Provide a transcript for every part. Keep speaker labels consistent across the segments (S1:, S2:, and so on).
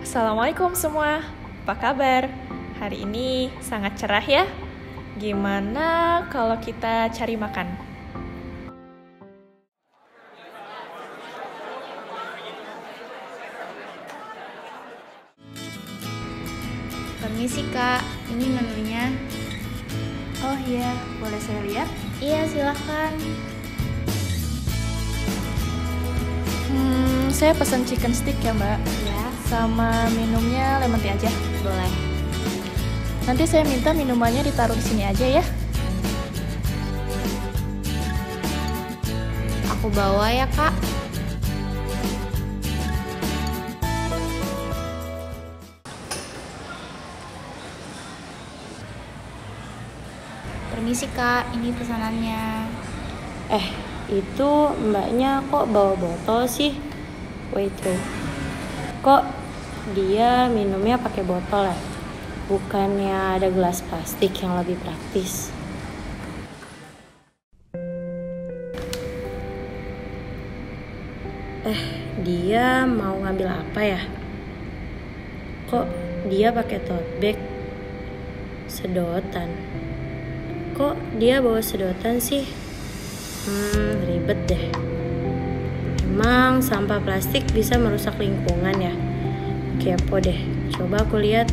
S1: Assalamualaikum semua, apa kabar? Hari ini sangat cerah ya. Gimana kalau kita cari makan?
S2: Permisi kak, ini menunya.
S3: Oh iya, boleh saya lihat?
S2: Iya silahkan.
S1: Saya pesan chicken stick ya mbak.
S2: Ya,
S1: Sama minumnya lemon tea aja.
S2: boleh.
S1: Nanti saya minta minumannya ditaruh di sini aja ya.
S2: Aku bawa ya kak. Permisi kak, ini pesanannya.
S3: Itu mbaknya kok bawa botol sih? Waiter, kok dia minumnya pakai botol ya? Bukannya ada gelas plastik yang lebih praktis? Dia mau ngambil apa ya? Kok dia pakai tote bag? Sedotan. Kok dia bawa sedotan sih? Ribet deh. Emang sampah plastik bisa merusak lingkungan ya? Kepo deh. Coba aku lihat.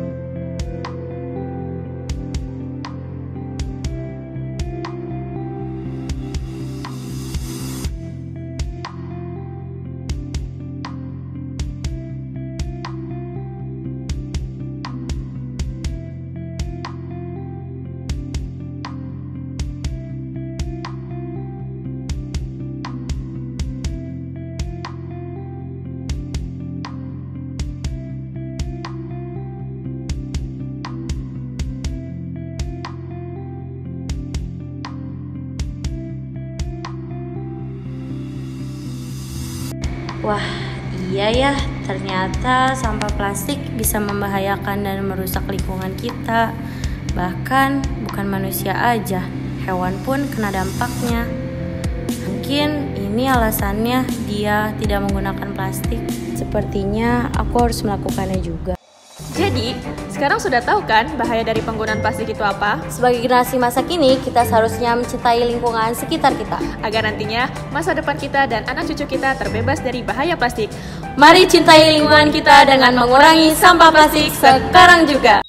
S3: Wah, iya ya, ternyata sampah plastik bisa membahayakan dan merusak lingkungan kita. Bahkan bukan manusia aja, hewan pun kena dampaknya. Mungkin ini alasannya dia tidak menggunakan plastik. Sepertinya aku harus melakukannya juga.
S1: Jadi, sekarang sudah tahu kan bahaya dari penggunaan plastik itu apa?
S3: Sebagai generasi masa kini, kita seharusnya mencintai lingkungan sekitar kita.
S1: Agar nantinya masa depan kita dan anak cucu kita terbebas dari bahaya plastik.
S3: Mari cintai lingkungan kita dengan mengurangi sampah plastik sekarang juga.